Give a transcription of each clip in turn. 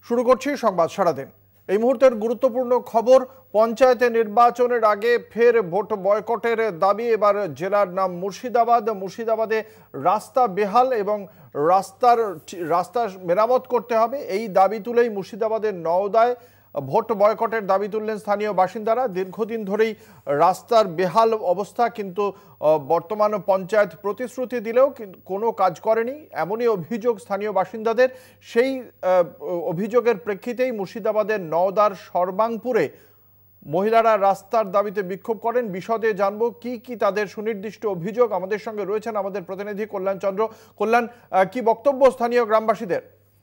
শুরু করছি সংবাদ সারাদিন। এই মুহূর্তের গুরুত্বপূর্ণ খবর, পঞ্চায়েতে নির্বাচনের আগে ফের ভোট বয়কটের দাবি। এবার জেলার নাম মুর্শিদাবাদ। মুর্শিদাবাদে রাস্তা বেহাল এবং রাস্তা মেরামত করতে হবে, এই দাবি তুলেই মুর্শিদাবাদের নওদায় ভোট বয়কটের দাবি তুললেন স্থানীয় বাসিন্দারা। দীর্ঘদিন ধরেই রাস্তার বেহাল অবস্থা, কিন্তু বর্তমান পঞ্চায়েত প্রতিশ্রুতি দিলেও কোনো কাজ করেনি, এমনই অভিযোগ স্থানীয় বাসিন্দাদের। সেই অভিযোগের প্রেক্ষিতেই মুর্শিদাবাদের নওদার সর্বাংপুরে মহিলারা রাস্তার দাবিতে বিক্ষোভ করেন। বিশদে জানবো কি কি তাদের সুনির্দিষ্ট অভিযোগ। আমাদের সঙ্গে রয়েছেন আমাদের প্রতিনিধি কল্যাণ চন্দ্র। কল্যাণ, কি বক্তব্য স্থানীয় গ্রামবাসীদের?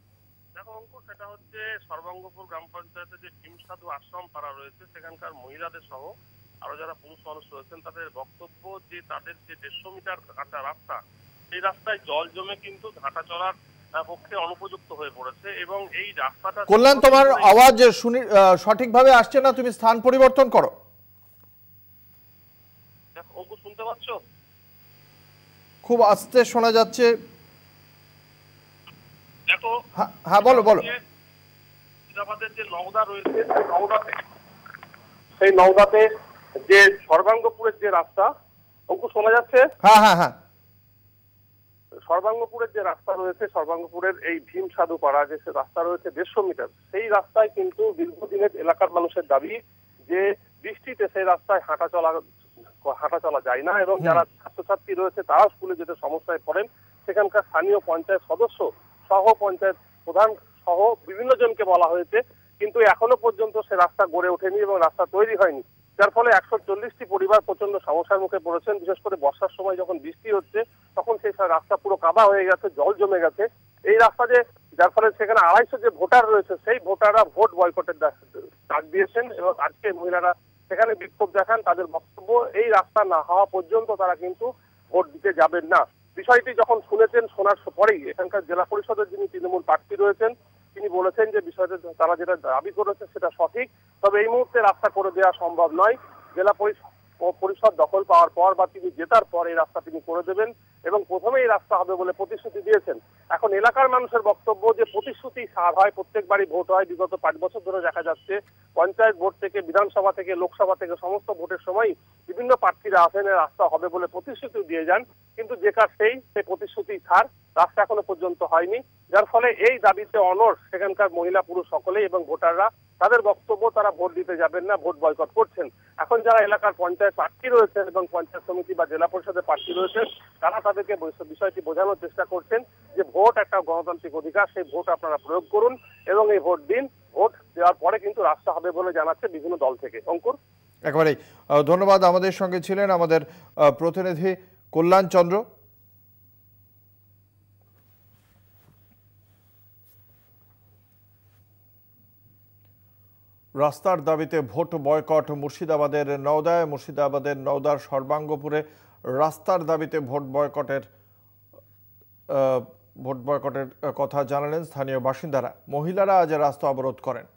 সর্বাঙ্গপুর গ্রাম পঞ্চায়েতে যে ভীমসাধু আশ্রম পাড়া রয়েছে, সেখানকার মহিলাদের সহ আরো যারা পুরুষ মানুষ রয়েছেন, তাদের বক্তব্য যে তাদের যে 150 মিটার কাটা রাস্তা, সেই রাস্তায় জল জমে কিন্তু হাঁটা চলার পক্ষে অনুপযুক্ত হয়ে পড়েছে। এবং এই রাস্তাটা, কল্যাণ, তোমার আওয়াজ সঠিকভাবে আসছে না, তুমি স্থান পরিবর্তন করো। অঙ্কুর, শুনতে পাচ্ছ? খুব আস্তে শোনা যাচ্ছে। দেখো, হ্যাঁ বলো বলো। মুর্শিদাবাদের যে নওদা রয়েছে, সেই নওদাতে যে সর্বাঙ্গপুরের যে রাস্তা, অঙ্কুর শোনা যাচ্ছে? হ্যাঁ হ্যাঁ হ্যাঁ। সর্বাঙ্গপুরের যে রাস্তা রয়েছে, সর্বাঙ্গপুরের এই ভীম সাধু পাড়া যে রাস্তা রয়েছে 150 মিটার, সেই রাস্তায় কিন্তু দীর্ঘদিনের এলাকার মানুষের দাবি যে বৃষ্টিতে সেই রাস্তায় হাঁটা চলা যায় না, এবং যারা ছাত্রছাত্রী রয়েছে তারা স্কুলে যেতে সমস্যায় পড়েন। সেখানকার স্থানীয় পঞ্চায়েত সদস্য সহ পঞ্চায়েত প্রধান সহ বিভিন্ন জনকে বলা হয়েছে, কিন্তু এখনো পর্যন্ত সে রাস্তা গড়ে ওঠেনি এবং রাস্তা তৈরি হয়নি, যার ফলে 140টি পরিবার প্রচন্ড সমস্যার মুখে পড়েছেন। বিশেষ করে বর্ষার সময় যখন বৃষ্টি হচ্ছে, তখন সেই রাস্তা পুরো কাদা হয়ে গেছে, জল জমে গেছে এই রাস্তা, যার ফলে সেখানে 250 যে ভোটার রয়েছে, সেই ভোটাররা ভোট বয়কটের ডাক দিয়েছেন এবং আজকে মহিলারা সেখানে বিক্ষোভ দেখান। তাদের বক্তব্য, এই রাস্তা না হওয়া পর্যন্ত তারা কিন্তু ভোট দিতে যাবেন না। বিষয়টি যখন শুনেছেন, শোনার পরেই এখানকার জেলা পরিষদের যিনি তৃণমূল প্রার্থী রয়েছেন, তিনি বলেছেন যে বিষয়টা তারা যেটা দাবি করেছে সেটা সঠিক, তবে এই মুহূর্তে রাস্তা করে দেওয়া সম্ভব নয়। জেলা পরিষদ দখল পাওয়ার পর বা তিনি জেতার পর এই রাস্তা তিনি করে দেবেন এবং প্রথমে এই রাস্তা হবে বলে প্রতিশ্রুতি দিয়েছেন। এখন এলাকার মানুষের বক্তব্য যে প্রতিশ্রুতি সার হয়, প্রত্যেকবারই ভোট হয়। বিগত 5 বছর ধরে দেখা যাচ্ছে পঞ্চায়েত ভোট থেকে, বিধানসভা থেকে, লোকসভা থেকে সমস্ত ভোটের সময় বিভিন্ন প্রার্থীরা আসেন রাস্তা হবে বলে প্রতিশ্রুতি দিয়ে যান, কিন্তু যে কাজ সেই প্রতিশ্রুতি সার, রাস্তা এখনো পর্যন্ত হয়নি। যার ফলে এই দাবিতে অনড় সেখানকার মহিলা পুরুষ সকলেই এবং ভোটাররা। তাদের বক্তব্য, তারা ভোট দিতে যাবেন না, ভোট বয়কট করছেন। এখন যারা এলাকার পঞ্চায়েত প্রার্থী রয়েছেন এবং পঞ্চায়েত সমিতি বা জেলা পরিষদের প্রার্থী রয়েছেন, তারা তাদেরকে বিষয়টি বোঝানোর চেষ্টা করছেন যে ভোট একটা গণতান্ত্রিক অধিকার, সেই ভোট আপনারা প্রয়োগ করুন এবং এই ভোট দিন। ভোট দেওয়ার পরে কিন্তু রাস্তা হবে বলে জানাচ্ছে বিভিন্ন দল থেকে। অঙ্কুর, একেবারেই ধন্যবাদ। আমাদের সঙ্গে ছিলেন আমাদের প্রতিনিধি কল্যাণ চন্দ্র। রাস্তার দাবিতে ভোট বয়কট মুর্শিদাবাদের নওদায়। মুর্শিদাবাদের নওদার সর্বাঙ্গপুরে রাস্তার দাবিতে ভোট বয়কটের কথা জানালেন স্থানীয় বাসিন্দারা। মহিলারা আজ রাস্তা অবরোধ করেন।